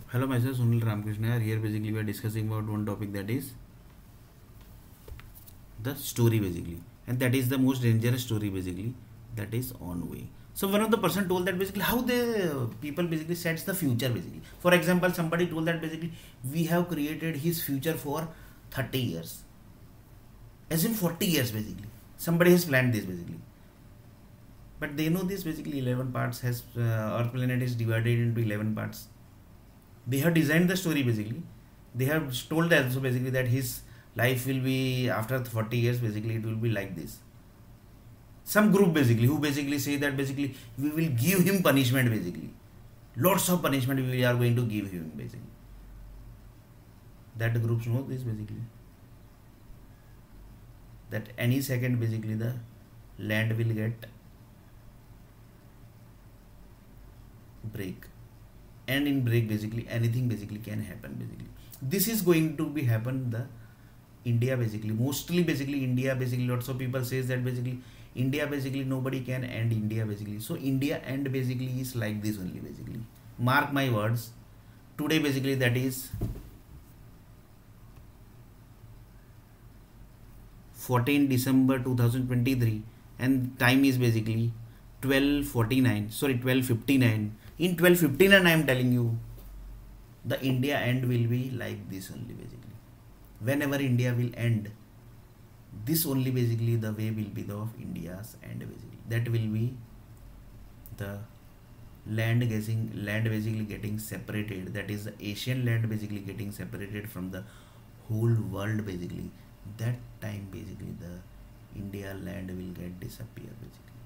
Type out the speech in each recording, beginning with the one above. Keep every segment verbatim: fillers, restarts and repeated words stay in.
Hello, myself Sunil Ramakrishna. Here basically we are discussing about one topic, that is the story basically, and that is the most dangerous story basically. That is on way. So one of the person told that basically how the people basically sets the future basically. For example, somebody told that basically we have created his future for thirty years, as in forty years basically. Somebody has planned this basically, but they know this basically eleven parts has uh, Earth planet is divided into eleven parts. They have designed the story basically. They have told also basically that his life will be after forty years basically it will be like this. Some group basically who basically say that basically we will give him punishment basically, lots of punishment we are going to give him basically. That groups know this basically, that any second basically the land will get break, and in break basically anything basically can happen basically. This is going to be happen the India basically, mostly basically India basically. Lots of people says that basically India basically nobody can end India basically. So India end basically is like this only basically. Mark my words. Today basically that is fourteenth December two thousand twenty-three, and time is basically twelve forty-nine. Sorry, twelve fifty-nine. In twelve fifty-nine I am telling you the India end will be like this only basically. Whenever India will end, this only basically the way will be the of India's end basically. That will be the land getting land basically getting separated. That is the Asian land basically getting separated from the whole world basically. That time basically the India land will get disappear basically,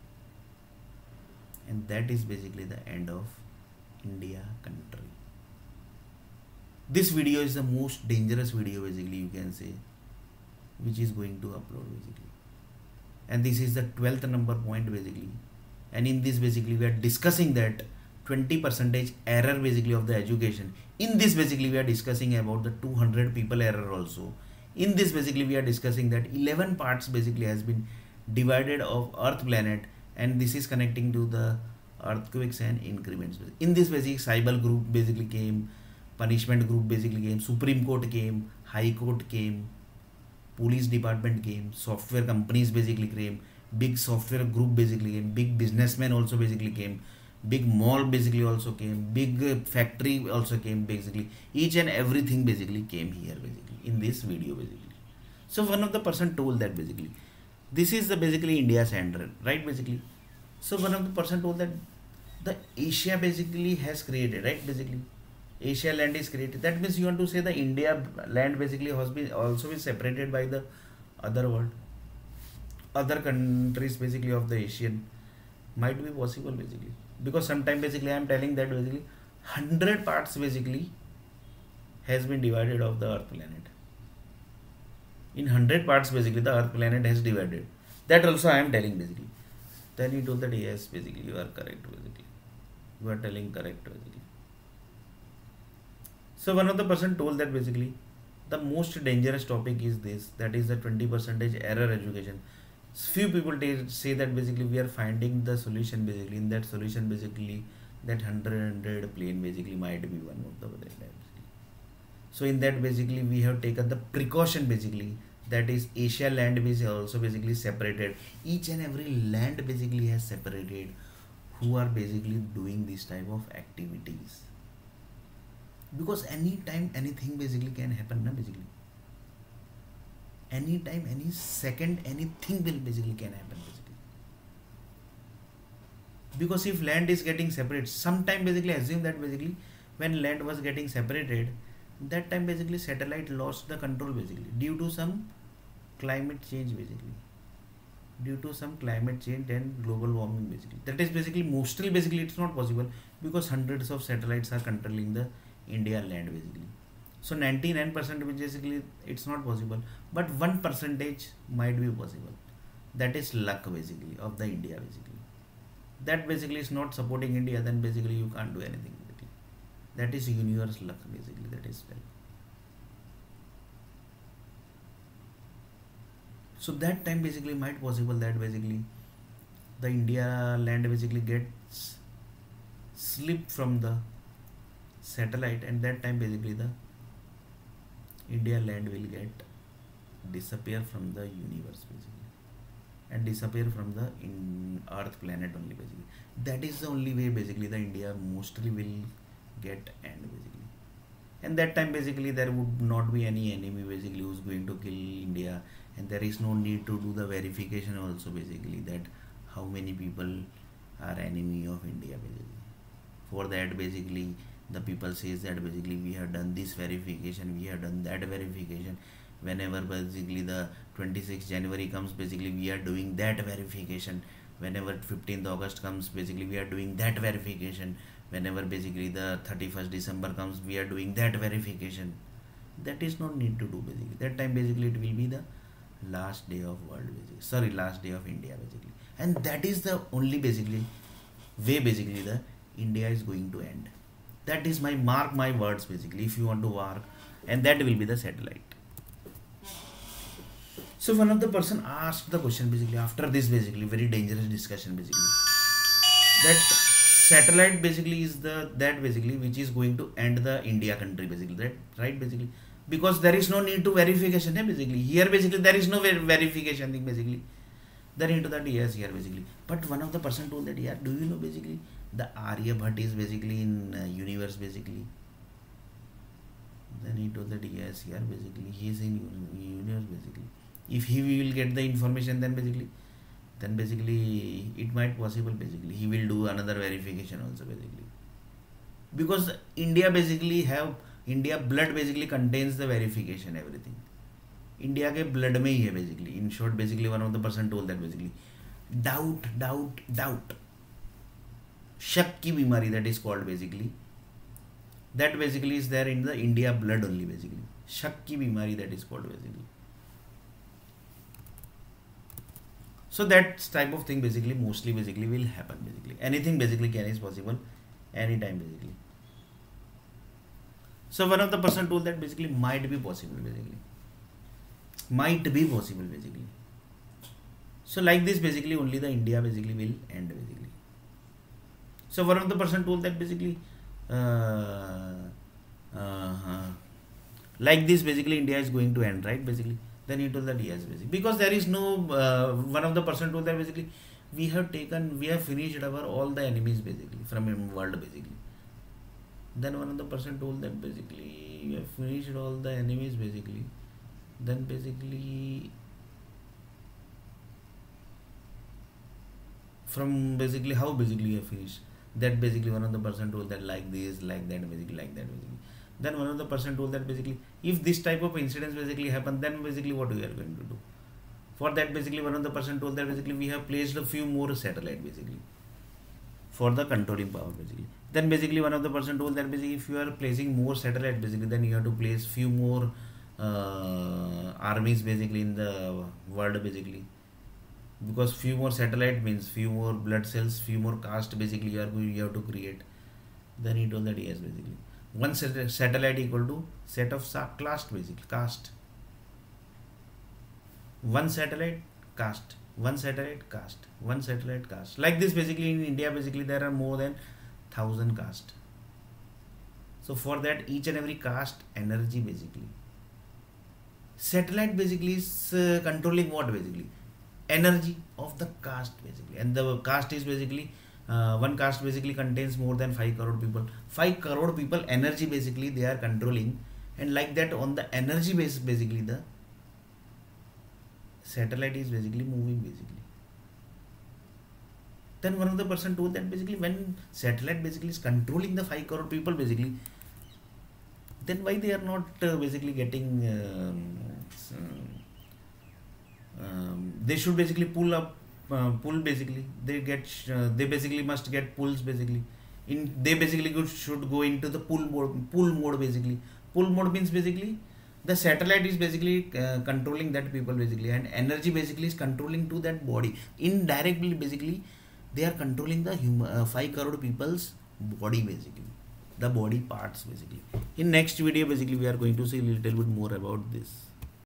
and that is basically the end of India country. This video is the most dangerous video basically you can say, which is going to upload basically, and this is the twelfth number point basically. And in this basically we are discussing that twenty percentage error basically of the education. In this basically we are discussing about the two hundred people error also. In this basically we are discussing that eleven parts basically has been divided of Earth planet, and this is connecting to the earthquakes and increments. In this basic cyber group basically came, punishment group basically came, Supreme Court came, High Court came, police department came, software companies basically came, big software group basically came, big businessmen also basically came, big mall basically also came, big uh, factory also came basically. Each and everything basically came here basically in this video basically. So one of the person told that basically this is the basically India's end, right basically. So one of the person told that the Asia basically has created, right basically. Asia land is created. That means you want to say the India land basically has been also been separated by the other world, other countries basically of the Asian. Might be possible basically, because sometime basically I am telling that basically hundred parts basically has been divided of the Earth planet. In hundred parts basically the Earth planet has divided. That also I am telling basically. Then he told that yes basically you are correct basically. You are telling correct basically. So one of the person told that basically the most dangerous topic is this, that is the twenty percentage error education. Few people say that basically we are finding the solution basically. In that solution basically that hundred plane basically might be one of the basically. So in that basically we have taken the precaution basically, that is Asia land is also basically separated. Each and every land basically has separated who are basically doing this type of activities, because anytime anything basically can happen na basically. Anytime, any second, anything will basically can happen basically. Because if land is getting separated, sometime basically assume that basically when land was getting separated, that time basically satellite lost the control basically due to some climate change basically. Due to some climate change and global warming basically. That is basically mostly basically it's not possible, because hundreds of satellites are controlling the India land basically. So ninety-nine percent basically it's not possible, but one percentage might be possible. That is luck basically of the India basically. That basically is not supporting India, then basically you can't do anything basically. That is universe luck basically. That is well. So that time basically might possible that basically the India land basically gets slipped from the satellite, and that time basically the India land will get disappear from the universe basically, and disappear from the in earth planet only basically. That is the only way basically the India mostly will get end basically. And that time basically there would not be any enemy basically who's going to kill India, and there is no need to do the verification also basically that how many people are enemy of India basically. For that basically the people says that basically we have done this verification, we have done that verification. Whenever basically the twenty-sixth January comes basically we are doing that verification. Whenever fifteenth August comes basically we are doing that verification. Whenever basically the thirty-first December comes we are doing that verification. That is not need to do basically. That time basically it will be the last day of world basically, sorry last day of India basically, and that is the only basically way basically the India is going to end. That is my mark my words basically if you want to work, and that will be the satellite. So one of the person asked the question basically after this basically very dangerous discussion basically that satellite basically is the that basically which is going to end the India country basically, that right basically, because there is no need to verification eh, basically here basically there is no ver verification thing basically. Then into that yes here basically, but one of the person told that yeah do you know basically the Aryabhat is basically in uh, universe basically. Then he told that yes here basically he is in universe basically. If he will get the information then basically then basically it might possible basically he will do another verification also basically, because India basically have India blood basically contains the verification everything. India के blood में ही है basically. In short basically one of the person told that basically doubt doubt doubt शक की बीमारी that is called basically, that basically is there in the India blood only basically. शक की बीमारी that is called basically. So that type of thing basically mostly basically will happen basically. Anything basically can is possible anytime basically. So one of the person told that basically might be possible basically. Might be possible basically. So like this basically only the India basically will end basically. So one of the person told that basically uh, uh, like this basically India is going to end right basically. Then he told that yes basically, because there is no uh, one of the person told that basically we have taken we have finished our all the enemies basically from in world basically. Then one of the person told that basically we have finished all the enemies basically. Then basically from basically how basically you have finished, that basically one of the person told that like this like that basically like that basically. Then one of the person told that basically if this type of incidents basically happen then basically what we are going to do. For that basically one of the person told that basically we have placed a few more satellite basically for the controlling power basically. Then basically one of the person told that basically if you are placing more satellite basically then you have to place few more uh, armies basically in the world basically, because few more satellite means few more blood cells, few more caste basically you are going you have to create. Then he told that yes basically one satellite equal to set of caste basically caste. One satellite caste, one satellite caste, one satellite caste. Like this basically in India basically there are more than thousand caste. So for that each and every caste energy basically. Satellite basically is uh, controlling what basically? Energy of the caste basically, and the caste is basically uh, one caste basically contains more than five crore people. five crore people energy basically they are controlling, and like that on the energy base basically the satellite is basically moving basically. Then one of the person told that basically when satellite basically is controlling the five crore people basically, then why they are not uh, basically getting um, um, they should basically pull up uh, pull basically they get uh, they basically must get pulls basically in they basically could, should go into the pull mode pull mode basically. Pull mode means basically the satellite is basically uh, controlling that people basically, and energy basically is controlling to that body indirectly basically. They are controlling the human uh, five crore people's body basically, the body parts basically. In next video basically we are going to see a little bit more about this.